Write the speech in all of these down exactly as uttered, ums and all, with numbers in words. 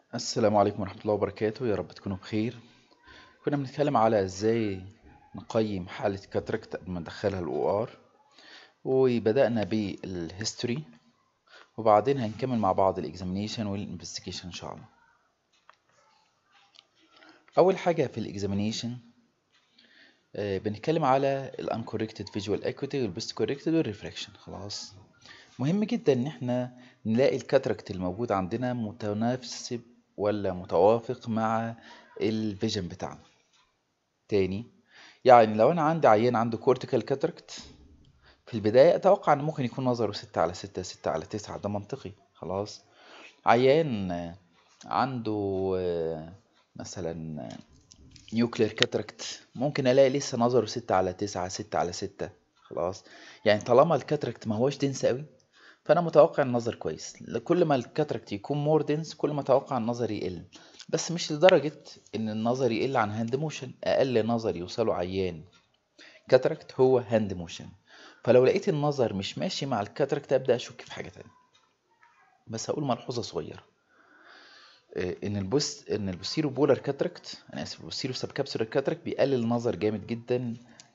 السلام عليكم ورحمة الله وبركاته، يا رب تكونوا بخير. كنا بنتكلم على ازاي نقيم حالة كاتراكت قبل ما ندخلها الاو ار، وبدأنا بالهيستوري، وبعدين هنكمل مع بعض الاكزامينيشن والانفستيجيشن ان شاء الله. اول حاجة في الاكزامينيشن بنتكلم على الانكوركتد فيجوال اكويتي والبيست كوركتد والريفراكشن. خلاص، مهم جدا ان احنا نلاقي الكاتراكت الموجود عندنا متناسب ولا متوافق مع الفيجن بتاعنا. تاني، يعني لو انا عندي عيان عنده كورتيكال كاتراكت في البداية اتوقع ان ممكن يكون نظره ستة على ستة ستة على تسعة، ده منطقي. خلاص، عيان آه، عنده آه، مثلا نيوكلير كاتراكت ممكن الاقي لسه نظره ستة على تسعة ستة على ستة. خلاص، يعني طالما الكاتراكت ما هوش دنس قوي فانا متوقع النظر كويس. كل ما الكاتراكت يكون مور دنس كل ما اتوقع النظر يقل، بس مش لدرجة ان النظر يقل عن هاند موشن. اقل نظر يوصله عيان كاتراكت هو هاند موشن. فلو لقيت النظر مش ماشي مع الكاتراكت ابدا اشك في حاجه تانية. بس هقول ملحوظه صغيره، آه، ان البوس ان البوستيرو بولار كاتراكت، انا اسف، البوستيرو سب كابسولار كاتراكت بيقلل النظر جامد جدا،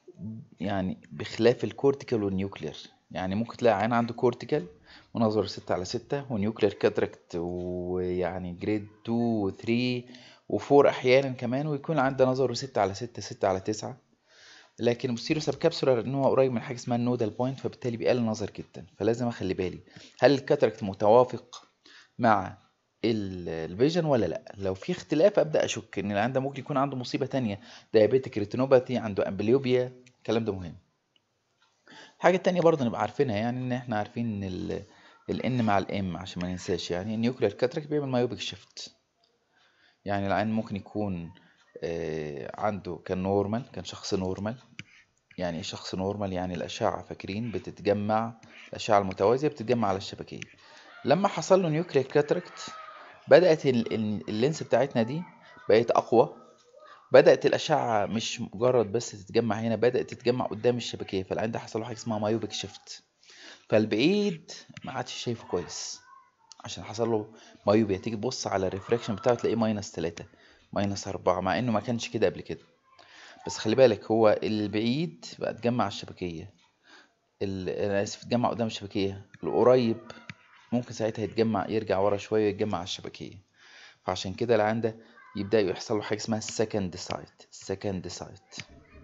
يعني بخلاف الكورتيكال والنيوكلير. يعني ممكن تلاقي عين عنده كورتيكال ونظره ستة على ستة، ونيوكلير كاتراكت ويعني جريد اتنين و تلاتة و اربعة احيانا كمان، ويكون عنده نظره ستة على ستة ستة على تسعة. لكن البوستيريو سب كابسولار ان هو قريب من حاجه اسمها النودال بوينت، فبالتالي بيقلل النظر جدا. فلازم اخلي بالي هل الكاتراكت متوافق مع الفيجن ولا لا. لو في اختلاف ابدا اشك ان العيان ده ممكن يكون عنده مصيبه تانية، دايابيتك ريتينوباثي، عنده امبليوبيا. الكلام ده مهم. الحاجه التانية برضه نبقى عارفينها، يعني ان احنا عارفين ان ال الان مع الام عشان ما ننساش. يعني النيوكلير كاتراكت بيعمل مايوبيك شيفت، يعني العيان ممكن يكون آه، عنده كان نورمال، كان شخص نورمال. يعني ايه شخص نورمال؟ يعني الأشعة فاكرين بتتجمع، الأشعة المتوازية بتتجمع على الشبكية. لما حصل له نيوكلير كاتراكت بدأت ال- ال- اللينس بتاعتنا دي بقت أقوى، بدأت الأشعة مش مجرد بس تتجمع هنا، بدأت تتجمع قدام الشبكية، فالعين ده حصل له حاجة اسمها مايوبيك شيفت. فالبعيد ما عادش شايفه كويس عشان حصل له مايوبيا. تيجي تبص على الريفراكشن بتاعه تلاقيه ماينس تلاتة، ماينس أربعة، مع إنه ما كانش كده قبل كده. بس خلي بالك، هو البعيد بقى اتجمع على الشبكية، ال- انا اسف اتجمع قدام الشبكية. القريب ممكن ساعتها يتجمع، يرجع ورا شوية ويتجمع على الشبكية. فعشان كده العيان ده يبدأ يحصل له حاجة اسمها السكند سايت. السكند سايت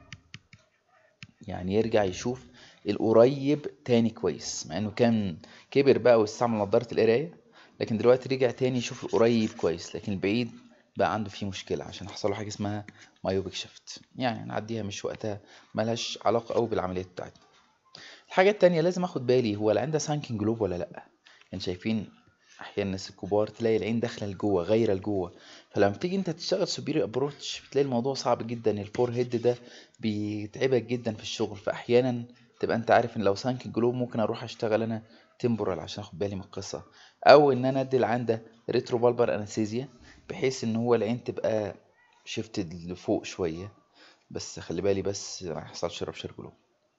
يعني يرجع يشوف القريب تاني كويس، مع انه كان كبر بقى واستعمل نظارة القراية، لكن دلوقتي رجع تاني يشوف القريب كويس، لكن البعيد بقى عنده فيه مشكلة عشان حصل له حاجة اسمها مايوبيك شيفت. يعني نعديها مش وقتها، ملهاش علاقة قوي بالعمليات بتاعتنا. الحاجة التانية لازم اخد بالي، هو العين ده سانكن جلوب ولا لا. يعني شايفين احيانا الناس الكبار تلاقي العين داخله لجوه غايره لجوه، فلما تيجي انت تشتغل سوبيريور ابروتش بتلاقي الموضوع صعب جدا. الفور هيد ده بيتعبك جدا في الشغل، فاحيانا تبقى انت عارف ان لو سانكن جلوب ممكن اروح اشتغل انا تمبورال عشان اخد بالي من القصه، او ان انا ادي العين ده ريترو بالبر انستيزيا بحيث ان هو العين تبقى شيفتد لفوق شويه. بس خلي بالي بس ما يحصلش ربشر جلوب.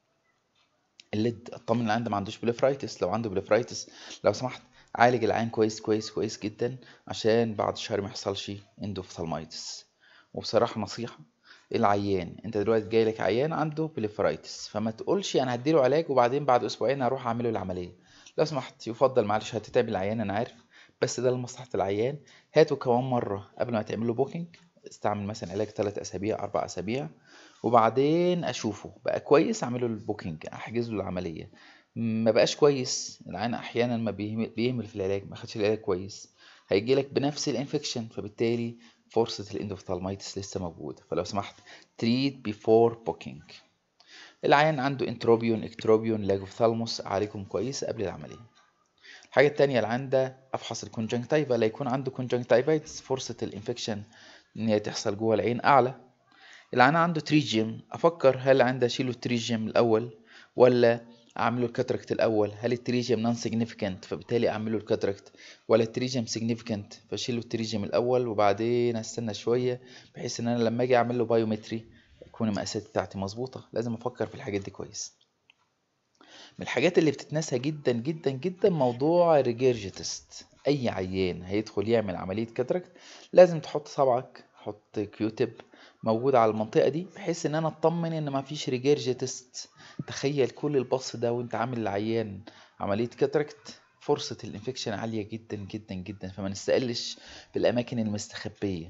الليد اطمن العيان ده ما عندوش بليفرايتس. لو عنده بليفرايتس لو سمحت عالج العين كويس كويس كويس جدا عشان بعد شهر ما يحصلش اندوفثالمايتس. وبصراحه نصيحه، العيان انت دلوقتي جاي لك عيان عنده بليفرايتس، فما تقولش انا هديله علاج وبعدين بعد اسبوعين هروح اعمله العمليه. لو سمحت يفضل، معلش هتتعب العيان انا عارف، بس ده لمصلحه العيان. هاته كمان مره قبل ما تعمل له بوكينج، استعمل مثلا علاج ثلاث اسابيع اربع اسابيع، وبعدين اشوفه بقى كويس اعمله البوكينج احجز له العمليه. ما بقاش كويس العين احيانا ما بيهمل, بيهمل في العلاج، ما خدش العلاج كويس، هيجي لك بنفس الانفكشن، فبالتالي فرصه الاندوفتالمايتس لسه موجوده. فلو سمحت treat before booking. العيان عنده انتروبيون اكتروبيون لاجوثالموس اعالجهم كويس قبل العمليه. الحاجه التانية اللي عنده افحص الكونجنكتيفا، لا يكون عنده كونجنكتيفايتس فرصه الانفكشن ان هي تحصل جوه العين اعلى. العيان عنده تريجيوم، افكر هل عنده اشيله التريجيوم الاول ولا اعمله الكاتراكت الاول. هل التريجيوم نون سيجنيفيكانت فبالتالي اعمله الكاتراكت، ولا التريجيوم سيجنيفيكانت فاشيله التريجيوم الاول وبعدين استنى شويه بحيث ان انا لما اجي اعمل له بايومتري يكون المقاسات بتاعتي مظبوطه. لازم افكر في الحاجات دي كويس. من الحاجات اللي بتتنسى جدا جدا جدا موضوع الريجيرجيتست. اي عيان هيدخل يعمل عمليه كاتراكت لازم تحط صبعك، حط كيوتب موجود على المنطقه دي، بحيث ان انا اطمن ان ما فيش ريجيرجيتست. تخيل كل البص ده وانت عامل العيان عمليه كاتراكت، فرصه الانفكشن عاليه جدا جدا جدا، فما نستقلش بالاماكن المستخبيه.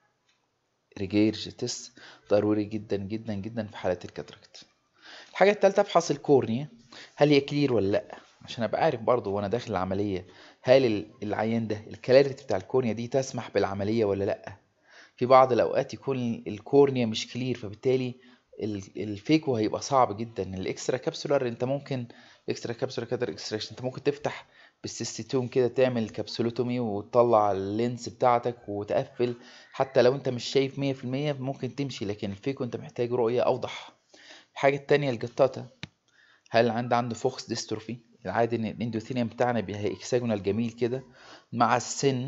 ريجيرجيتست ضروري جدا جدا جدا في حالات الكاتراكت. الحاجه الثالثه، افحص الكورنيا، هل هي كلير ولا لا، عشان ابقى عارف برضو وانا داخل العمليه هل ال- العيان ده الكلاريتي بتاع الكورنيا دي تسمح بالعمليه ولا لا. في بعض الاوقات يكون الكورنيا مش كلير، فبالتالي ال- الفيكو هيبقى صعب جدا. الاكسترا كابسولار انت ممكن، الاكسترا كابسولار كاتر اكستراكشن انت ممكن تفتح بالسيستوم كده، تعمل كابسولوتومي وتطلع اللينس بتاعتك وتقفل، حتى لو انت مش شايف مية في المية ممكن تمشي، لكن الفيكو انت محتاج رؤية اوضح. الحاجة التانية الجتاتا، هل عند عنده فوكس ديستروفي؟ العادي ان الاندوثيليوم بتاعنا بيبقى هيكساجونال جميل كده، مع السن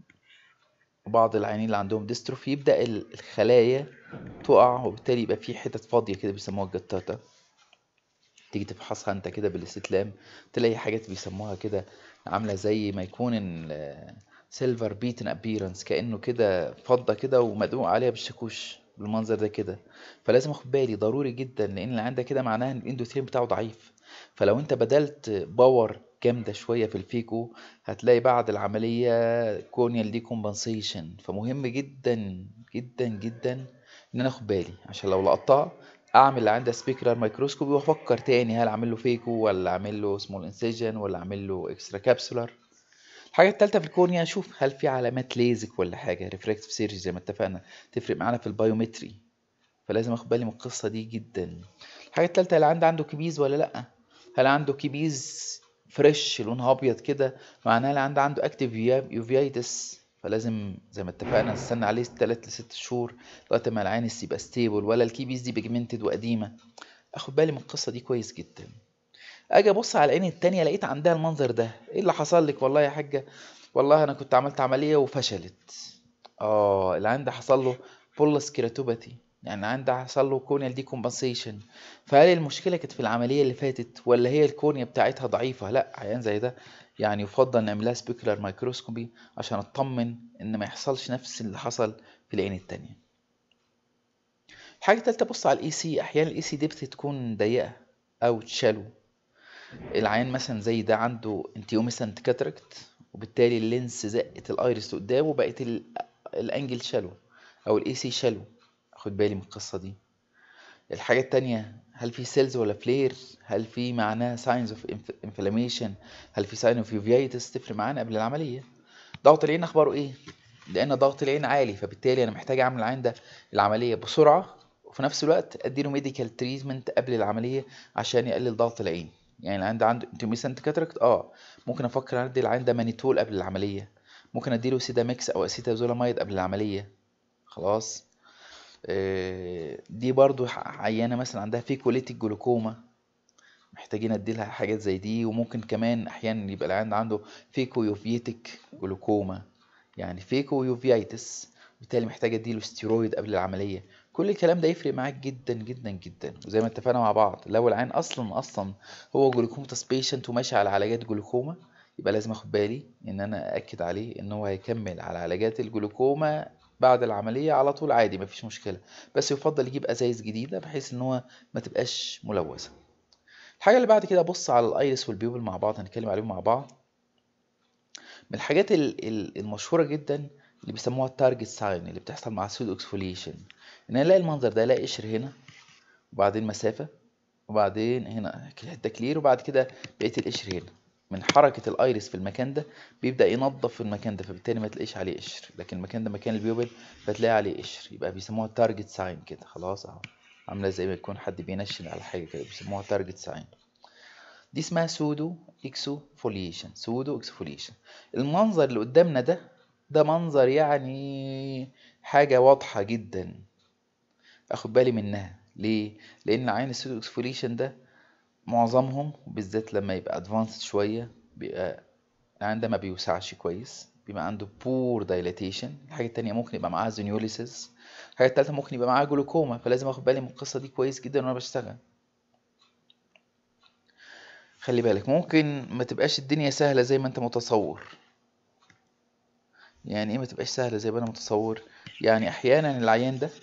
بعض العيانين اللي عندهم ديستروفي يبدأ ال- الخلايا تقع، وبالتالي يبقى في حتت فاضية كده بيسموها الجتاتا. تيجي تفحصها انت كده بالاستلام تلاقي حاجات بيسموها كده عاملة زي ما يكون سيلفر بيتن ابيرنس، كأنه كده فضة كده ومدقوق عليها بالشاكوش بالمنظر ده كده. فلازم اخد بالي ضروري جدا، لان اللي عندك كده معناها ان الاندوثيليوم بتاعه ضعيف. فلو انت بدلت باور جامدة شوية في الفيكو هتلاقي بعد العملية كورنيال ديكومبنسيشن. فمهم جدا جدا جدا ان انا اخد بالي، عشان لو لقطتها اعمل اللي عندها سبيكولار مايكروسكوبي وافكر تاني هل اعمل له فيكو ولا اعمل له سمول انسيجن ولا اعمل له اكسترا كابسولار. الحاجه الثالثه في الكورنيا اشوف هل في علامات ليزك ولا حاجه، ريفراكتيف سيرجي زي ما اتفقنا تفرق معانا في البايومتري، فلازم اخد بالي من القصه دي جدا. الحاجه الثالثه، هل عنده عنده كيبيز ولا لا. هل عنده كيبيز فريش لونها ابيض كده معناها اللي عنده عنده اكتيف يوفيايتس، فلازم زي ما اتفقنا نستنى عليه ثلاثة لست شهور لغايه ما العينس يبقى ستيبل، ولا الكيبيز دي بيجمنتد وقديمه. اخد بالي من القصه دي كويس جدا. اجي ابص على العين التانية لقيت عندها المنظر ده، ايه اللي حصل لك؟ والله يا حاجه والله انا كنت عملت عمليه وفشلت. اه العين ده حصل له بولس كيراتوباثي، يعني عين ده حصل له كورنيال دي كومبنسيشن. فهل المشكله كانت في العمليه اللي فاتت ولا هي الكورنيا بتاعتها ضعيفه؟ لا، عيان زي ده يعني يفضل نعملها سبيكولار مايكروسكوبي عشان اطمن ان ما يحصلش نفس اللي حصل في العين التانية. الحاجه التالتة بص على الاي سي، احيانا الاي سي دي بتكون ضيقه او تشالو. العيان مثلا زي ده عنده انتيوميسنت كاتراكت، وبالتالي اللينس زقت الايرس لقدام وبقت ال- الانجل شالو او الاي سي شالو. اخد بالي من القصه دي. الحاجه التانية، هل في سيلز ولا فلير، هل في معناها ساينز اوف انفلاميشن، هل في ساين اوف يوفيتس تفرق معانا قبل العمليه. ضغط العين اخباره ايه؟ لان ضغط العين عالي، فبالتالي انا محتاج اعمل العين ده العمليه بسرعه، وفي نفس الوقت اديله ميديكال تريتمنت قبل العمليه عشان يقلل ضغط العين. يعني العين ده عنده انتوميسنت كاتراكت، اه ممكن افكر ادي العين ده مانيتول قبل العمليه، ممكن اديله سيداميكس او اسيتازولاميد قبل العمليه. خلاص. آه، دي برضو عيانه مثلا عندها فيكوليتيك جلوكوما، محتاجين اديلها حاجات زي دي. وممكن كمان احيانا يبقى العيان عنده فيكو يوفيتك جلوكوما، يعني فيكو يوفيتس، بالتالي محتاج اديله ستيرويد قبل العمليه. كل الكلام ده يفرق معاك جدا جدا جدا. وزي ما اتفقنا مع بعض لو العيان اصلا اصلا هو جلوكوماتوس بيشنت وماشي على علاجات جلوكوما، يبقى لازم اخد بالي ان انا اكد عليه ان هو هيكمل على علاجات الجلوكوما بعد العمليه على طول عادي مفيش مشكله، بس يفضل يجيب ازايز جديده بحيث ان هو ما تبقاش ملوثه. الحاجه اللي بعد كده بص على الايرس والبيوبل مع بعض، هنتكلم عليهم مع بعض. من الحاجات ال- ال- المشهوره جدا اللي بيسموها التارجت ساين اللي بتحصل مع السودو اكسفوليشن، ان انا الاقي المنظر ده، الاقي قشر هنا وبعدين مسافه وبعدين هنا حته كلير وبعد كده بقيت القشر هنا. من حركه الايرس في المكان ده بيبدا ينظف في المكان ده، فبالتالي ما تلاقيش عليه قشر، لكن المكان ده مكان البيوبل فتلاقي عليه قشر، يبقى بيسموها تارجت ساين كده. خلاص اهو، عامله زي ما يكون حد بينشن على حاجه كده، بيسموها تارجت ساين. دي اسمها سودو اكسفوليشن. سودو اكسفوليشن المنظر اللي قدامنا ده، ده منظر يعني حاجة واضحة جدا اخد بالي منها. ليه؟ لان عين السودو اكسفوليشن ده معظمهم بالذات لما يبقى ادفانسد شوية بيبقى العين ده ما بيوسعش كويس، بيبقى عنده بور دايلاتيشن. الحاجة التانية ممكن يبقى معاه زونيوليسيس. الحاجة التالتة ممكن يبقى معاه جلوكوما، فلازم اخد بالي من القصة دي كويس جدا وانا بشتغل. خلي بالك ممكن ما تبقاش الدنيا سهلة زي ما انت متصور. يعني ايه ما تبقاش سهله زي ما انا متصور؟ يعني احيانا العيان ده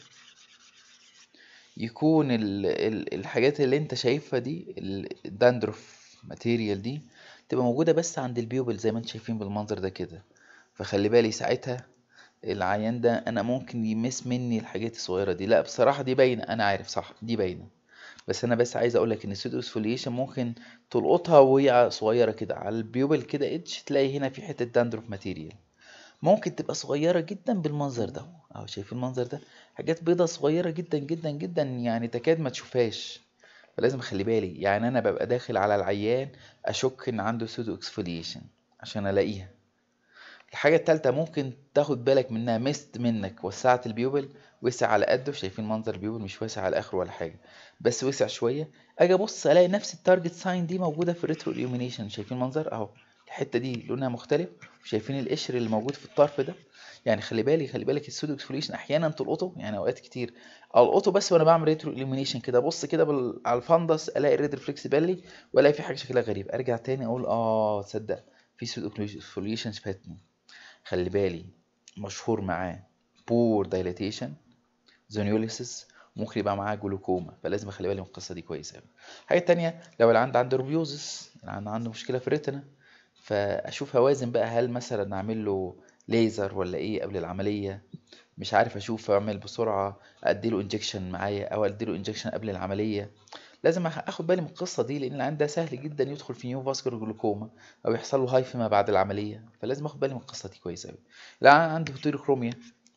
يكون ال ال الحاجات اللي انت شايفها دي، الداندروف ماتيريال دي، تبقى موجوده بس عند البيوبل زي ما انتم شايفين بالمنظر ده كده. فخلي بالي ساعتها العيان ده انا ممكن يمس مني الحاجات الصغيره دي. لا بصراحه دي باينه، انا عارف صح دي باينه، بس انا بس عايز اقولك ان السودو اسفوليشن ممكن تلقطها وهي صغيره كده على البيوبل كده ايدج، تلاقي هنا في حته داندروف ماتيريال ممكن تبقى صغيره جدا بالمنظر ده اهو. شايفين المنظر ده؟ حاجات بيضة صغيره جدا جدا جدا، يعني تكاد ما تشوفهاش. فلازم اخلي بالي، يعني انا ببقى داخل على العيان اشك ان عنده سودو اكسفوليشن عشان الاقيها. الحاجة التالتة ممكن تاخد بالك منها، مست منك وسعت البيوبل، وسع على قده. شايفين منظر البيوبل مش واسع على اخره ولا حاجة، بس وسع شوية. اجي ابص الاقي نفس التارجت ساين دي موجودة في الريترو illumination. شايفين المنظر اهو؟ الحتة دي لونها مختلف، وشايفين القشر اللي موجود في الطرف ده. يعني خلي بالي خلي بالك السودو اكسفوليشن احيانا تلقطه، يعني اوقات كتير القطه بس وانا بعمل ريترو illumination كده. ابص كده بال... على الفندس الاقي الريد ريفلكس بالي، والاقي في حاجة شكلها غريب، ارجع تاني اقول اه تصدق في سودو اكسفوليشن فاتني. خلي بالي مشهور معاه بور دايلاتيشن، زونيوليسيس، ممكن يبقى معاه جلوكوما، فلازم اخلي بالي من القصه دي كويس قوي. الحاجه التانية لو العند عنده روبيوزس، العند عنده مشكله في الريتنا، فاشوف اوازن بقى، هل مثلا اعمل له ليزر ولا ايه قبل العمليه. مش عارف اشوف اعمل بسرعه اديله انجكشن معايا او اديله انجكشن قبل العمليه. لازم أخ- اخد بالي من القصه دي، لان العيان ده سهل جدا يدخل في نيو فاسكولار جلوكوما او يحصل له هاي فيما بعد العمليه، فلازم اخد بالي من القصه دي كويس قوي. العيان عنده هيتيروكروميا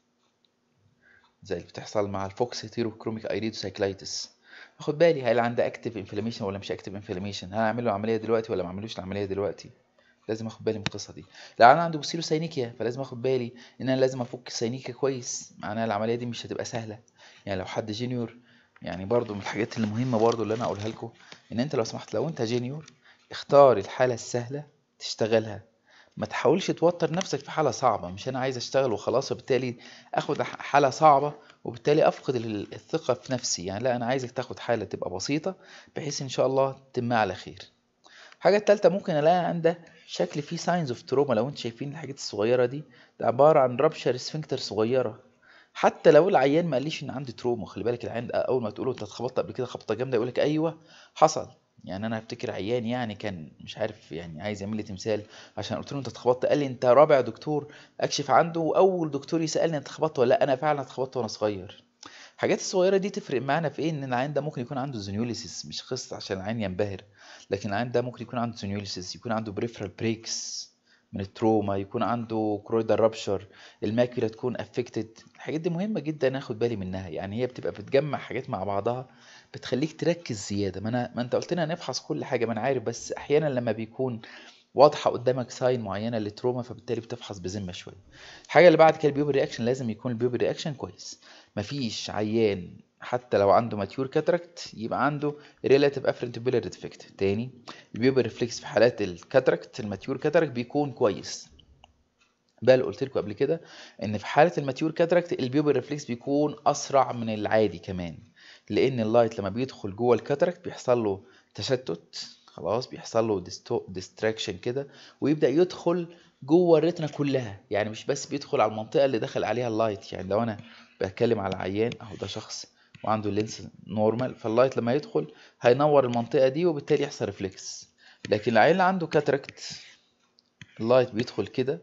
زي اللي بتحصل مع الفوكس هيتيروكروميك ايريدوسايكلايتس، اخد بالي هل عنده اكتيف انفلاميشن ولا مش اكتيف انفلاميشن، هل اعمل له عمليه دلوقتي ولا ما اعملوش العمليه دلوقتي. لازم اخد بالي من القصه دي. لو انا عنده بوسيلو ساينيكيا، فلازم اخد بالي ان انا لازم افك الساينيكيا كويس، معناها العمليه دي مش هتبقى سهله. يعني لو حد جينيور، يعني برضو من الحاجات اللي مهمه برضو اللي انا اقولها لكم، ان انت لو سمحت لو انت جينيور اختار الحاله السهله تشتغلها. ما تحاولش توتر نفسك في حاله صعبه. مش انا عايز اشتغل وخلاص وبالتالي اخد ح- حاله صعبه وبالتالي افقد ال- الثقه في نفسي. يعني لا، انا عايزك تاخد حاله تبقى بسيطه بحيث ان شاء الله تتم على خير. الحاجة التالتة ممكن الاقي عنده شكل فيه ساينز اوف تروما. لو انت شايفين الحاجات الصغيرة دي، ده عبارة عن رابشر سفنكتر صغيرة. حتى لو العيان ما قاليش ان عندي تروما، خلي بالك العيان ده اول ما تقوله انت اتخبطت قبل كده خبطة جامدة يقولك ايوه حصل. يعني انا افتكر عيان يعني كان مش عارف يعني عايز يعمل لي تمثال، عشان قلت له انت اتخبطت، قال لي انت رابع دكتور اكشف عنده واول دكتور يسالني انت اتخبطت ولا لا. انا فعلا اتخبطت وانا صغير. الحاجات الصغيرة دي تفرق معانا في ايه؟ ان العيان ده ممكن يكون عنده زونيوليسيس، مش قصة عشان العيان ينبهر، لكن العيان ده ممكن يكون عنده زونيوليسيس، يكون عنده بريفرال بريكس من التروما، يكون عنده كرويدال رابشر، الماكيولا تكون افكتد. الحاجات دي مهمة جدا ناخد بالي منها، يعني هي بتبقى بتجمع حاجات مع بعضها بتخليك تركز زيادة. ما انا ما انت قلت لنا نفحص كل حاجة، ما انا عارف، بس احيانا لما بيكون واضحة قدامك ساين معينة للتروما فبالتالي بتفحص بذمة شوية. الحاجة اللي بعد كده البيوبل رياكشن، لازم يكون البيوبل رياكشن كويس. مفيش عيان حتى لو عنده ماتيور كاتراكت يبقى عنده ريلاتيف افرنت بيلر ديفكت. تاني، البيوبل ريفلكس في حالات الكاتراكت الماتيور كاتراكت بيكون كويس. بقى قلت لكم قبل كده ان في حاله الماتيور كاتراكت البيوبل ريفلكس بيكون اسرع من العادي كمان، لان اللايت لما بيدخل جوه الكاتراكت بيحصل له تشتت، خلاص بيحصل له ديستراكشن كده، ويبدا يدخل جوه الريتنا كلها. يعني مش بس بيدخل على المنطقه اللي دخل عليها اللايت. يعني لو انا بتكلم على عيان اهو، ده شخص وعنده اللينس نورمال، فاللايت لما يدخل هينور المنطقه دي وبالتالي يحصل ريفلكس. لكن العيان اللي عنده كاتراكت اللايت بيدخل كده،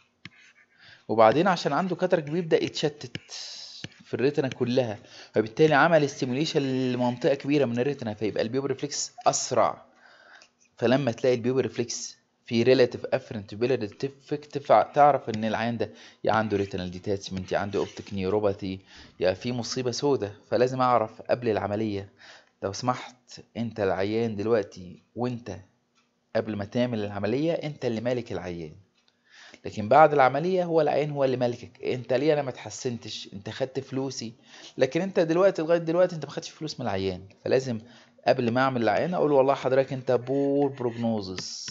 وبعدين عشان عنده كاتراك بيبدأ يتشتت في الريتنا كلها، فبالتالي عمل استيميوليشن لمنطقة كبيرة من الريتنا، فيبقى البيوبر ريفلكس أسرع. فلما تلاقي البيوبر ريفلكس في ريلاتيف افرنت بيلر ديفكت تعرف ان العيان ده يا عنده ريتنال ديتاتشمنت، يا عنده اوبتيك نيوروباثي، يا في مصيبة سودة. فلازم اعرف قبل العملية. لو سمحت انت العيان دلوقتي، وانت قبل ما تعمل العملية انت اللي مالك العيان، لكن بعد العملية هو العين هو اللي مالكك. انت ليه انا ما اتحسنتش؟ انت خدت فلوسي، لكن انت دلوقتي لغاية دلوقتي انت ما خدتش فلوس من العيان. فلازم قبل ما اعمل العيان اقول والله حضرتك انت بور بروجنوزس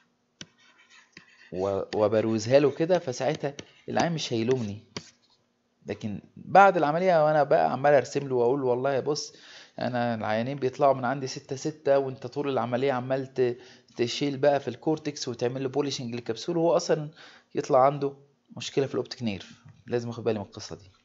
وبروزها له كده، فساعتها العيان مش هيلومني. لكن بعد العملية وانا بقى عمال ارسم له واقول والله بص، انا العيانين بيطلعوا من عندي ستة ستة وانت طول العملية عمال تشيل بقى في الكورتكس وتعمل له بوليشنج للكبسول، وهو اصلا يطلع عنده مشكله في الاوبتيك نيرف، لازم اخد بالي من القصه دي.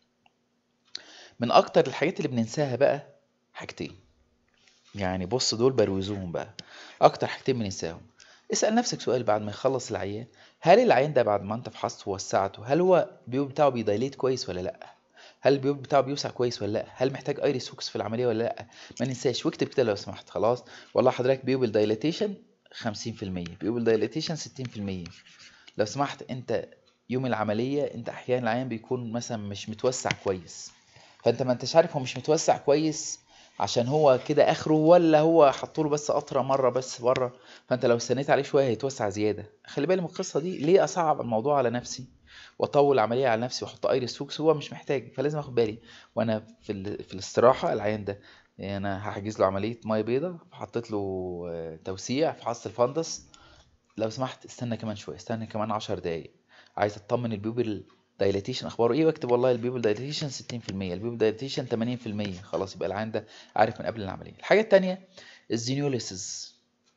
من اكتر الحاجات اللي بننساها بقى حاجتين، يعني بص دول بروزوهم بقى، اكتر حاجتين بننساهم. اسال نفسك سؤال بعد ما يخلص العيان، هل العيان ده بعد ما انت فحصته ووسعته هل هو البيوب بتاعه بيدايليت كويس ولا لا؟ هل البيوب بتاعه بيوسع كويس ولا لا؟ هل محتاج ايريس هوكس في العمليه ولا لا؟ ما ننساش، واكتب كده لو سمحت. خلاص، والله حضرتك بيوبل دايليتيشن خمسين في المية، بيوبل دايليتيشن ستين في المية. لو سمحت انت يوم العمليه انت احيانا العيان بيكون مثلا مش متوسع كويس، فانت ما انتش عارف هو مش متوسع كويس عشان هو كده اخره، ولا هو حطوله بس قطره مره بس بره، فانت لو استنيت عليه شويه هيتوسع زياده. خلي بالي من القصه دي، ليه اصعب الموضوع على نفسي واطول العمليه على نفسي واحط ايريس هوكس هو مش محتاج؟ فلازم اخد بالي وانا في ال... في الاستراحه العيان ده، يعني انا هحجز له عمليه ميه بيضاء، حطيت له آه، توسيع في حص الفندس، لو سمحت استنى كمان شويه، استنى كمان عشر دقايق، عايز اطمن البيوبل دايلاتيشن اخباره ايه، واكتب والله البيوبل دايلاتيشن ستين في المية، البيوبل دايلاتيشن ثمانين في المية، خلاص يبقى العيان ده عارف من قبل العمليه. الحاجه الثانيه الزينيوليسيس،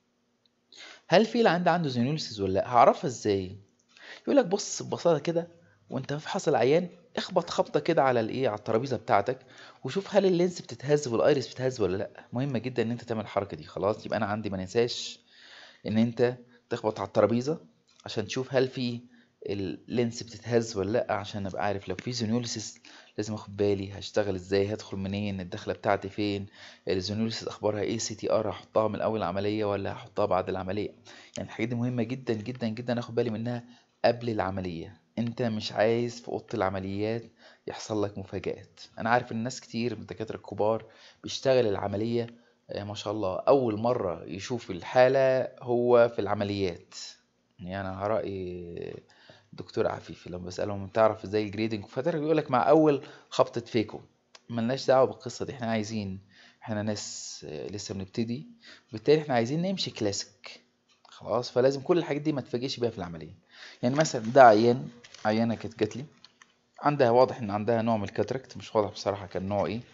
هل في العيان ده عنده زينيوليسيس ولا لا؟ هعرفها ازاي؟ يقول لك بص ببساطه كده، وانت في حصل عيان اخبط خبطه كده على الايه، على الترابيزه بتاعتك، وشوف هل اللينس بتتهز والايرس بتتهز ولا لا. مهمه جدا ان انت تعمل الحركه دي. خلاص، يبقى انا عندي ما ننساش ان انت تخبط على الترابيزه عشان تشوف هل في اللينس بتتهز ولا لا، عشان ابقى عارف لو في زونيوليسيس لازم اخد بالي هشتغل ازاي، هدخل منين، الدخله بتاعتي فين، الزونيوليسيس اخبارها ايه، سي تي ار هحطها من اول العمليه ولا هحطها بعد العمليه. يعني الحاجات دي مهمه جدا جدا جدا اخد بالي منها قبل العمليه. انت مش عايز في اوضه العمليات يحصل لك مفاجآت. انا عارف ان ناس كتير من الدكاتره الكبار بيشتغل العمليه آه، ما شاء الله اول مره يشوف الحاله هو في العمليات. يعني انا على راي دكتور عفيفي لما بسالهم تعرف ازاي الجريدنج فتره، بيقول لك مع اول خبطه فيكو. ملناش دعوه بالقصه دي، احنا عايزين، احنا ناس آه، لسه بنبتدي، بالتالي احنا عايزين نمشي كلاسيك. خلاص، فلازم كل الحاجات دي ما تفاجئش بيها في العمليه. يعني مثلا ده عيان، عيانه كانت جات لي عندها، واضح ان عندها نوع من الكاتراكت، مش واضح بصراحه كان نوع ايه،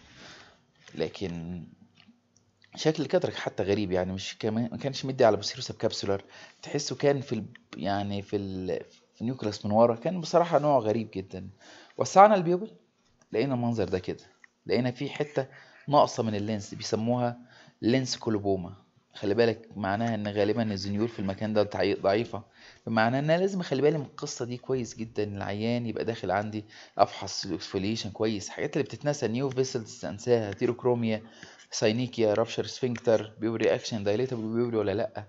لكن شكل الكاتراك حتى غريب، يعني مش كمان ما كانش مدي على بوستيريو كابسولار، تحسه كان في ال... يعني في ال... في النيوكلاس من ورا، كان بصراحة نوع غريب جدا. وسعنا البيوبل لقينا المنظر ده كده، لقينا في حتة ناقصة من اللينس بيسموها لينس كولوبوما. خلي بالك معناها ان غالبا الزنيول في المكان ده ضعي- ضعيفة، بمعنى ان انا لازم اخلي بالي من القصة دي كويس جدا. العيان يبقى داخل عندي افحص الاكسفوليشن كويس، الحاجات اللي بتتنسى، نيو فيسلز انساها، تيروكروميا، ساينيكيا، رابشر سفنكتر، بيوري اكشن، دايليتابل بيوري ولا لا.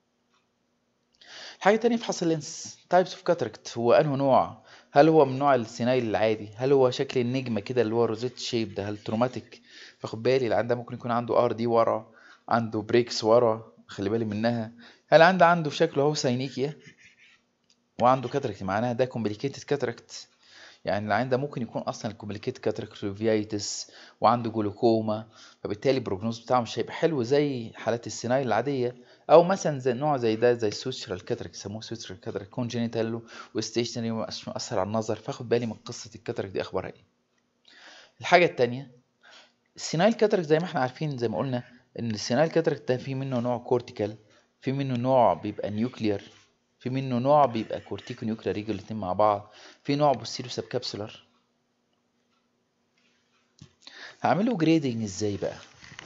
حاجه تانية في حصل لينس تايبس اوف كاتراكت، هو انه نوع، هل هو من نوع السينايل العادي، هل هو شكل النجمه كده اللي هو روزيت شيب ده، هل تروماتيك، فاخد بالي اللي عنده ممكن يكون عنده ار دي ورا، عنده بريكس ورا، خلي بالي منها. هل عنده عنده شكله هو ساينيكيا وعنده كاتراكت، معناها ده كومبليكيتد كاتراكت. يعني العين ده ممكن يكون اصلا الكومبليكيت كاتراكتوفيايتس وعنده جلوكوما، فبالتالي البروجنوز بتاعه مش هيبقى حلو زي حالات السينايل العاديه. او مثلا زي نوع زي ده زي السوتشرال كاتراك، يسموه سوتشرال كاتراك كونجينيتال وستيشنري مش مؤثر على النظر، فاخد بالي من قصه الكاتراك دي اخبارها ايه. الحاجه التانية السينايل كاتراك، زي ما احنا عارفين زي ما قلنا ان السينايل كاتراك ده في منه نوع كورتيكال، في منه نوع بيبقى نيوكلير، في منه نوع بيبقى كورتيكو نيوكلير يجوا الاتنين مع بعض، في نوع بوستيريو سب كابسولار. هعمله جريدنج ازاي بقى؟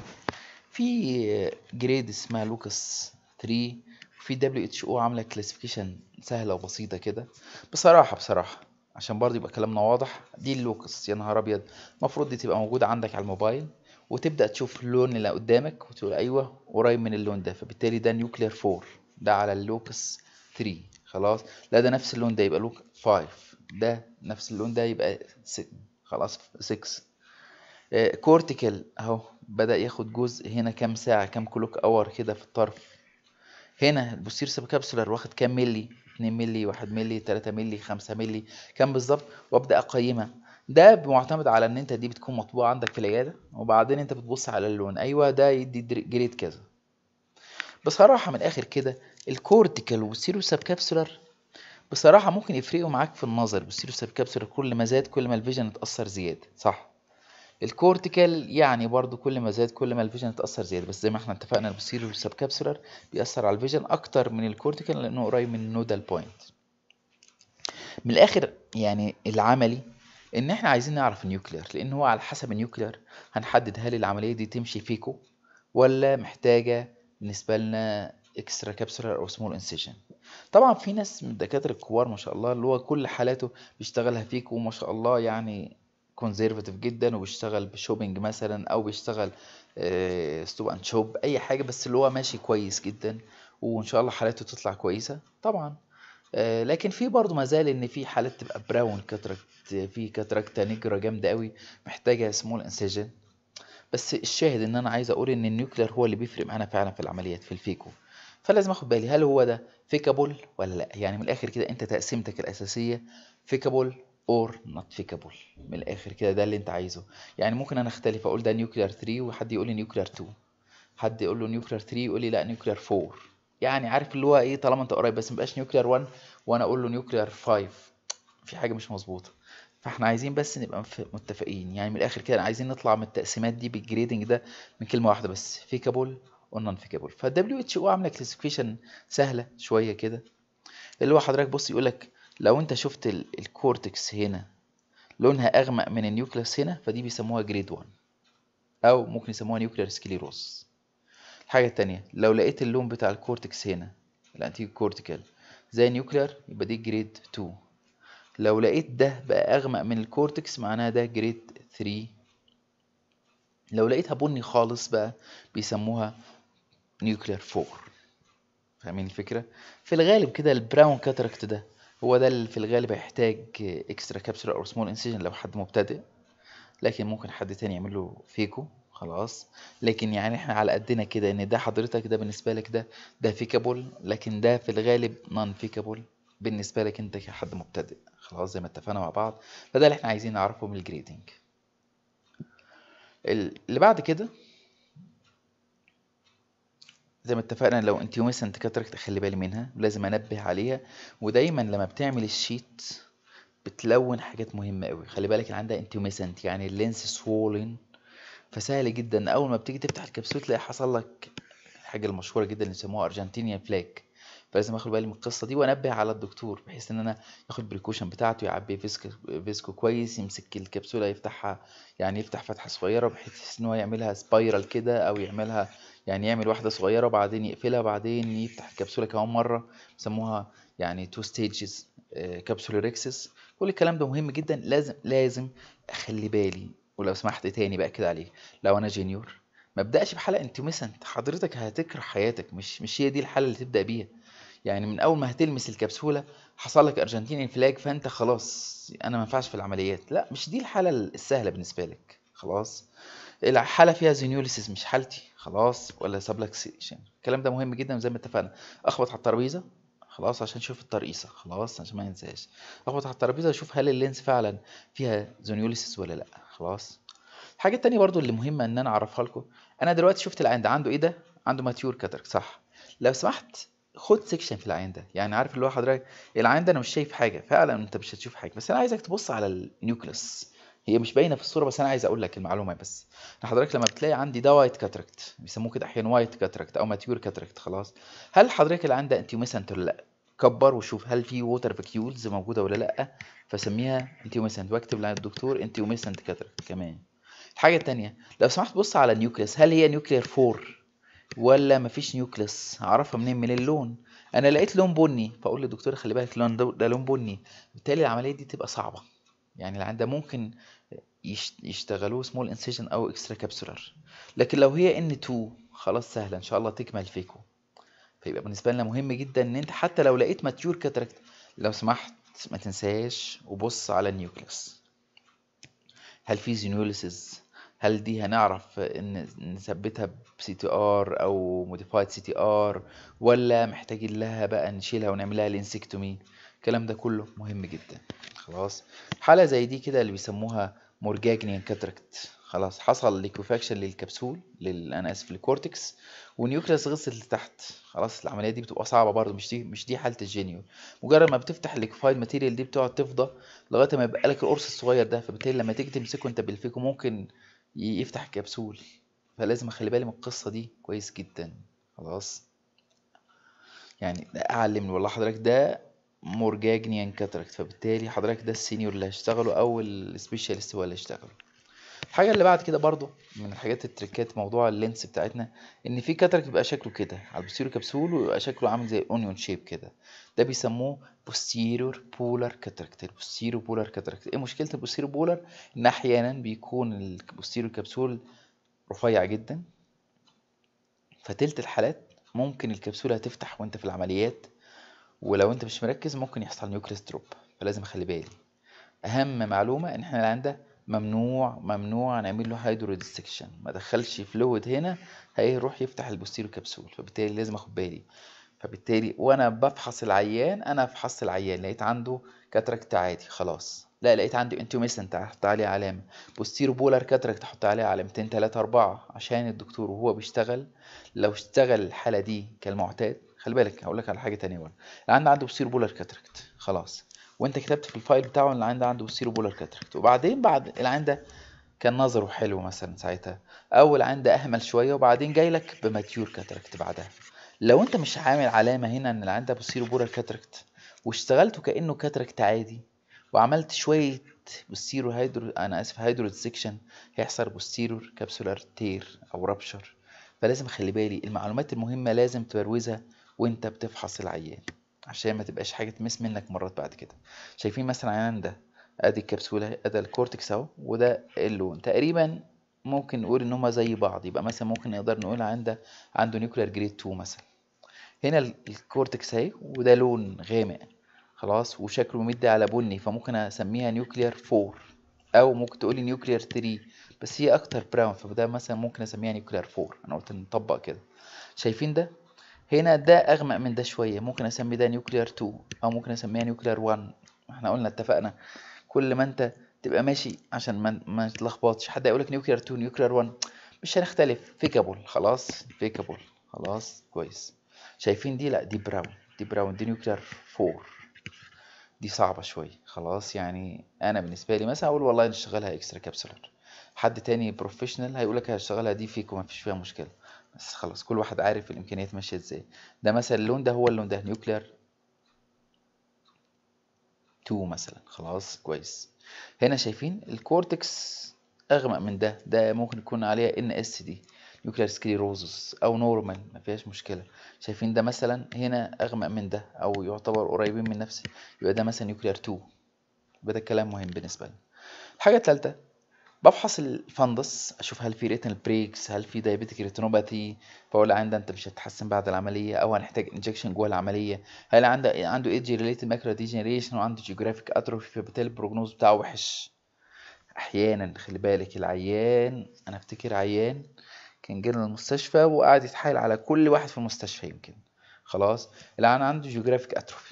في جريد اسمها لوكاس ثلاثة، وفي دبليو اتش او عامله كلاسيفيكيشن سهله وبسيطه كده. بصراحه بصراحه عشان برضه يبقى كلامنا واضح، دي اللوكس، يا نهار ابيض، المفروض دي تبقى موجوده عندك على الموبايل، وتبدا تشوف اللون اللي قدامك وتقول ايوه قريب من اللون ده، فبالتالي ده نيوكلير أربعة، ده على اللوكس ثلاثة. خلاص، لا ده نفس اللون ده يبقى لوك خمسة، ده نفس اللون ده يبقى ستة، خلاص ستة. كورتيكال اهو بدأ ياخد جزء هنا كام ساعة، كام كلوك اور كده في الطرف. هنا البوستير سب كابسولار واخد كام ملي، اتنين ملي، واحد ملي، تلاتة ملي، خمسة ملي، كام بالظبط، وابدأ اقيمها. ده معتمد على ان انت دي بتكون مطبوعة عندك في العيادة، وبعدين انت بتبص على اللون، ايوه ده يدي جريد كذا. بصراحة من الاخر كده الكورتيكال والبوستيريو سب كابسولار بصراحة ممكن يفرقوا معاك في النظر. البوستيريو سب كابسولار كل ما زاد كل ما الفيجن اتأثر زيادة، صح. الكورتيكال يعني برضو كل ما زاد كل ما الفيجن اتأثر زيادة، بس زي ما احنا اتفقنا البوستيريور سب كابسولار بيأثر على الفيجن اكتر من الكورتيكال لانه قريب من النودال بوينت. من الاخر يعني العملي ان احنا عايزين نعرف النيوكلير، لان هو على حسب النيوكلير هنحدد هل العمليه دي تمشي فيكو ولا محتاجه بالنسبه لنا اكسترا كابسولار او سمول انسيجن. طبعا في ناس من الدكاتره الكبار ما شاء الله اللي هو كل حالاته بيشتغلها فيكو ما شاء الله، يعني كونزرفاتيف جدا، وبيشتغل بشوبينج مثلا او بيشتغل ستوب اند شوب اي حاجه، بس اللي هو ماشي كويس جدا وان شاء الله حالاته تطلع كويسه طبعا. آه، لكن في برضه ما زال ان في حالات تبقى براون كاتراكت، في كاتراكتا نجرة جامده قوي محتاجه سمول انسيجن. بس الشاهد ان انا عايز اقول ان النيوكلير هو اللي بيفرق معانا فعلا في العمليات في الفيكو. فلازم اخد بالي هل هو ده فيكابل ولا لا. يعني من الاخر كده انت تقسيمتك الاساسيه فيكابل اور نوت فيكابل، من الاخر كده ده اللي انت عايزه. يعني ممكن انا اختلف اقول ده نيوكلير ثلاثة وحد يقول لي نيوكلير اتنين، حد يقول له نيوكلير ثلاثة يقول لي لا نيوكلير اربعة. يعني عارف اللي هو ايه، طالما انت قريب بس مبقاش نيوكلير واحد وانا اقول له نيوكلير خمسة، في حاجه مش مظبوطه. فاحنا عايزين بس نبقى مف- متفقين، يعني من الاخر كده عايزين نطلع من التقسيمات دي بالجريدنج ده من كلمه واحده بس، فيكابل ونون فيكابل. فالدبليو اتش او عامله كلاسيفيكيشن سهله شويه كده، اللي هو حضرتك بص يقول لك لو انت شفت ال- الكورتكس هنا لونها اغمق من النيوكليوس هنا فدي بيسموها جريد واحد، او ممكن يسموها نيوكلير سكليروس. الحاجة التانية لو لقيت اللون بتاع الكورتكس هنا الانتيك كورتيكال زي نيوكلير يبقى دي جريد اتنين. لو لقيت ده بقى اغمق من الكورتكس معناها ده جريد تلاتة. لو لقيتها بني خالص بقى بيسموها نيوكلير اربعة. فاهمين الفكرة؟ في الغالب كده البراون كاتاراكت ده هو ده اللي في الغالب هيحتاج اكسترا كابسولار او سمول انسيجن لو حد مبتدئ، لكن ممكن حد تاني يعمل له فيكو خلاص. لكن يعني احنا على قدنا كده ان ده حضرتك ده بالنسبه لك ده ده فيكابل، لكن ده في الغالب نون فيكابل بالنسبه لك انت كحد مبتدئ خلاص، زي ما اتفقنا مع بعض. فده اللي احنا عايزين نعرفه من الجريدنج. اللي بعد كده زي ما اتفقنا لو انتيوميسنت كاتراكت خلي بالي منها لازم انبه عليها، ودايما لما بتعمل الشيت بتلون حاجات مهمه قوي. خلي بالك اللي عندها انتيوميسنت يعني اللينس سوولن، فسهل جدا اول ما بتيجي تفتح الكبسول تلاقي حصل لك الحاجه المشهوره جدا اللي بيسموها ارجنتينيان فلاج. فلازم اخد بالي من القصه دي وانبه على الدكتور بحيث ان انا ياخد بريكوشن بتاعته، يعبي فيسكو فيسكو كويس، يمسك الكبسوله يفتحها، يعني يفتح فتحه صغيره بحيث ان هو يعملها سبايرال كده او يعملها يعني يعمل واحده صغيره وبعدين يقفلها وبعدين يفتح الكبسوله كمان مره، بيسموها يعني تو ستيجز كابسولوريكسس. كل الكلام ده مهم جدا، لازم لازم اخلي بالي. ولو سمحت تاني بقى كده عليه، لو انا جونيور ما ابداش بحلقه انتوميسنت، حضرتك هتكره حياتك، مش مش هي دي الحاله اللي تبدا بيها. يعني من اول ما هتلمس الكبسوله حصل لك ارجنتيني انفلاج فانت خلاص انا ما ينفعش في العمليات، لا مش دي الحاله السهله بالنسبه لك خلاص. الحاله فيها زينيوليسيس مش حالتي خلاص، ولا سابلاكسيشن، الكلام ده مهم جدا زي ما اتفقنا. اخبط على الترابيزه خلاص عشان اشوف الترقيصه خلاص عشان ما ننساش، اخبط على الترابيزه اشوف هل اللينس فعلا فيها زونيوليسيس ولا لا خلاص. الحاجه التانية برضو اللي مهمه ان انا اعرفها لكم، انا دلوقتي شفت العين ده عنده ايه، ده عنده ماتيور كاتراكت صح. لو سمحت خد سيكشن في العين ده، يعني عارف اللي هو حضرتك العين ده انا مش شايف حاجه فعلا، انت مش هتشوف حاجه، بس انا عايزك تبص على النيوكليس. هي مش باينه في الصوره بس انا عايز اقول لك المعلومه بس. حضرتك لما بتلاقي عندي ده وايت كاتراكت بيسموه كده احيانا وايت كاتراكت او ماتيور كاتراكت خلاص، هل حضرتك العين ده انتيوميسنت ولا لا؟ كبر وشوف هل في ووتر فاكيولز موجوده ولا لا، فسميها انتيوميسنت واكتب للدكتور انتيوميسنت كاتراكت كمان. الحاجة التانية لو سمحت بص على النيوكليس، هل هي نيوكلير اربعة ولا مفيش نيوكليس؟ هعرفها منين؟ من اللون. انا لقيت لون بني فاقول للدكتور خلي بالك اللون ده, ده لون بني، بالتالي العملية دي تبقى صعبة. يعني العيان ده ممكن يشت- يشتغلوه سمول انسيجن او اكسترا كابسولار. لكن لو هي ان اتنين خلاص سهلة ان شاء الله تكمل فيكو. فيبقى بالنسبة لنا مهم جدا ان انت حتى لو لقيت ماتيور كاتراكت لو سمحت ما تنساش وبص على النيوكليس، هل في زينيوليسيس؟ هل دي هنعرف ان نثبتها بسي تي ار او موديفايد سي تي ار، ولا محتاجين لها بقى نشيلها ونعمل لها لينسكتومي؟ الكلام ده كله مهم جدا خلاص. حالة زي دي كده اللي بيسموها مورجاجنيان كاتراكت، خلاص حصل ليكوفاكشن للكبسول لل انا اسف للكورتكس ونيوكليس غصت لتحت خلاص. العمليه دي بتبقى صعبه برضو، مش دي مش دي حاله الجينيو. مجرد ما بتفتح الليكوفايد ماتيريال دي بتقعد تفضى لغايه ما يبقى لك القرص الصغير ده، فبالتالي لما تيجي تمسكه انت بالفيكو ممكن ي- يفتح الكبسول. فلازم اخلي بالي من القصه دي كويس جدا خلاص. يعني ده اعلم والله حضرتك ده مورجاجنيان كاتراكت، فبالتالي حضرتك ده السينيور اللي هيشتغله او السبيشالست هو اللي هيشتغله. الحاجه اللي بعد كده برضو من الحاجات التريكات موضوع اللينس بتاعتنا، ان في كاتراكت بيبقى شكله كده على البوستيريور كبسول ويبقى شكله عامل زي الاونيون شيب كده، ده بيسموه بوستيريور بولار كاتراكت. البوستيريور بولار كاتراكت ايه مشكله البوستيريور بولار؟ ان احيانا بيكون البوستيريور كبسول رفيع جدا، فتلت الحالات ممكن الكبسوله هتفتح وانت في العمليات، ولو انت مش مركز ممكن يحصل نيوكليس دروب، فلازم اخلي بالي. اهم معلومه ان احنا العين ده ممنوع ممنوع نعمل له هيدرو ديسكشن، ما دخلش فلويد هنا هيروح يفتح البوستيريو كبسول، فبالتالي لازم اخد بالي. فبالتالي وانا بفحص العيان، انا فحصت العيان لقيت عنده كاتراكت عادي خلاص، لا لقيت عنده انتوميسنت احط عليه علامه، بوستيرو بولار كاتراكت احط عليه علامتين تلاتة اربعة، عشان الدكتور وهو بيشتغل لو اشتغل الحاله دي كالمعتاد. خلي بالك هقول لك على حاجه تانية برضه، العيان عنده بوستيرو بولار كاتراكت خلاص، وانت كتبت في الفايل بتاعه ان العين ده عنده بوستيرو بولار كاتراكت، وبعدين بعد العين ده كان نظره حلو مثلا ساعتها، او العين ده اهمل شويه وبعدين جاي لك بماتيور كاتراكت بعدها، لو انت مش عامل علامه هنا ان العين ده بوستيرو بولار كاتراكت واشتغلته كانه كاتراكت عادي، وعملت شويه بوستيرو هيدرو انا اسف هيدرو ديسكشن، هيحصل بوستيرو كابسولار تير او رابشر. فلازم اخلي بالي المعلومات المهمه لازم تبروزها وانت بتفحص العيان، عشان ما تبقاش حاجه تمس منك مرات بعد كده. شايفين مثلا العيان ده، ادي الكبسوله، ادي الكورتكس اهو، وده اللون تقريبا ممكن نقول ان هما زي بعض، يبقى مثلا ممكن نقدر نقول عنده عنده نيوكلير جريد اتنين مثلا. هنا الكورتكس اهي وده لون غامق خلاص وشكله مدي على بني، فممكن اسميها نيوكلير اربعة، او ممكن تقولي نيوكلير تلاتة بس هي اكتر براون، فده مثلا ممكن اسميها نيوكلير اربعة. انا قلت نطبق كده. شايفين ده هنا ده اغمق من ده شويه، ممكن اسمي ده نيوكلير اتنين او ممكن اسميها نيوكلير واحد. احنا قلنا اتفقنا كل ما انت تبقى ماشي عشان ما ما تتلخبطش، حد يقول لك نيوكلير اتنين نيوكلير واحد مش هنختلف، فيكابل خلاص، فيكابل خلاص كويس. شايفين دي؟ لا دي براون، دي براون دي نيوكلير اربعة، دي صعبة شوية خلاص. يعني انا بالنسبة لي مثلا اقول والله نشتغلها اكسترا كابسولار، حد تاني بروفيشنال هيقول لك هشتغلها دي فيك وما فيش فيها مشكلة، بس خلاص كل واحد عارف الامكانيات ماشية ازاي. ده مثلا اللون ده هو اللون ده نيوكلير اتنين مثلا خلاص كويس. هنا شايفين الكورتكس اغمق من ده، ده ممكن يكون عليها ان اس دي نيوكلير سكليروزس او نورمال ما فيهاش مشكله. شايفين ده مثلا هنا اغمق من ده او يعتبر قريبين من نفس، يبقى ده مثلا نيوكلير اتنين، يبقى ده الكلام مهم بالنسبه لنا. الحاجه الثالثه بفحص الفندس، اشوف هل في ريتنال بريكس، هل في دايابيتيك ريتينوباثي، فاقول عنده انت مش هتتحسن بعد العمليه او هنحتاج انجكشن جوه العمليه، هل عنده عنده ايدج ريليتد ماكرو ديجنريشن وعنده جيوغرافيك اتروفي، فبالتالي البروجنوز بتاعه وحش. احيانا خلي بالك العيان، انا افتكر عيان كان جانا المستشفى وقعد يتحايل على كل واحد في المستشفى يمكن خلاص، العيان عنده جيوغرافيك اتروفي،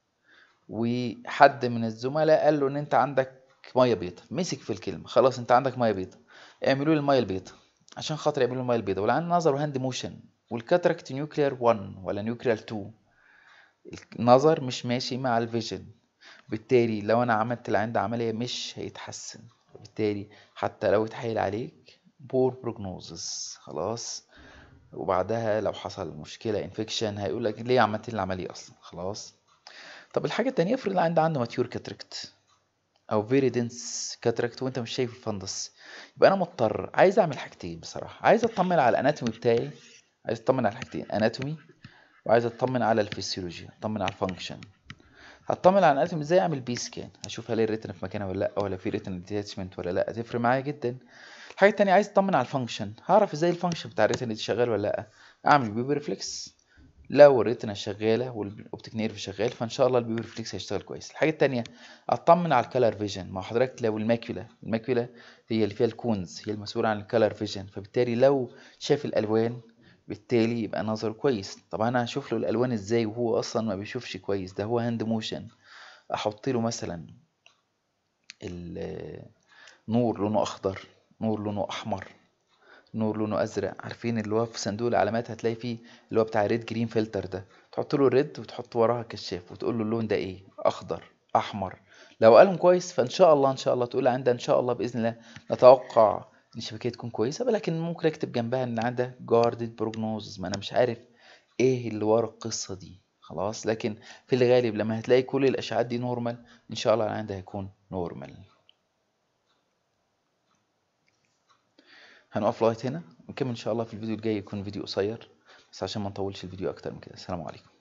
وحد من الزملاء قال له ان انت عندك ميه بيضاء، مسك في الكلمه خلاص انت عندك ميه بيضاء، اعملوا لي الميه البيضاء، عشان خاطر يعملوا الميه البيضاء، والعيان نظر وهاند موشن، والكاتراكت نيوكلير واحد ولا نيوكلير اتنين، النظر مش ماشي مع الفيجن، بالتالي لو انا عملت العين ده عمليه مش هيتحسن، بالتالي حتى لو اتحايل عليك بور بروجنوزس خلاص. وبعدها لو حصل مشكله انفكشن هيقول لك ليه عملت لي العمليه اصلا خلاص. طب الحاجه التانية افرض العين ده عنده ماتيور كاتراكت او فيري دنس كاتراكت وانت مش شايف الفندس، يبقى انا مضطر عايز اعمل حاجتين بصراحه، عايز اطمن على الاناتومي بتاعي، عايز اطمن على حاجتين، اناتومي وعايز اطمن على الفسيولوجي، اطمن على الفانكشن. هطمن على الاناتومي ازاي؟ اعمل بي سكان اشوف هل الريتنا في مكانها ولا لا، ولا في ريتنا ديتاتشمنت ولا لا، تفرق معايا جدا. الحاجه التانية عايز اطمن على الفانكشن، هعرف ازاي الفانكشن بتاع الريتنا دي شغال ولا لا، اعمل بيبي ريفلكس، لو الريتنا شغاله والاوبتيك نيرف شغال فان شاء الله البيبي ريفلكس هيشتغل كويس. الحاجه التانية اطمن على الكالر فيجن، ما حضرتك لو الماكيولا الماكيولا هي اللي فيها الكونز، هي المسؤوله عن الكالر فيجن، فبالتالي لو شاف الالوان بالتالي يبقى نظره كويس. طب انا هشوف له الالوان ازاي وهو اصلا ما بيشوفش كويس؟ ده هو هاند موشن، احط له مثلا النور لونه اخضر، نور لونه احمر، نور لونه ازرق، عارفين اللي هو في صندوق العلامات هتلاقي فيه اللي هو بتاع ريد جرين فلتر ده، تحط له الريد وتحط وراها كشاف وتقول له اللون ده ايه، اخضر احمر. لو قالهم كويس فان شاء الله ان شاء الله تقول عندها ان شاء الله باذن الله نتوقع ان الشبكيه تكون كويسه، ولكن ممكن اكتب جنبها ان عندها جاردد بروجنوز، ما انا مش عارف ايه اللي ورا القصه دي خلاص. لكن في الغالب لما هتلاقي كل الاشعاعات دي نورمال، ان شاء الله العين ده هيكون نورمال. هنقف لغايه هنا ونكمل ان شاء الله في الفيديو الجاي، يكون فيديو قصير بس عشان ما نطولش الفيديو اكتر من كده. السلام عليكم.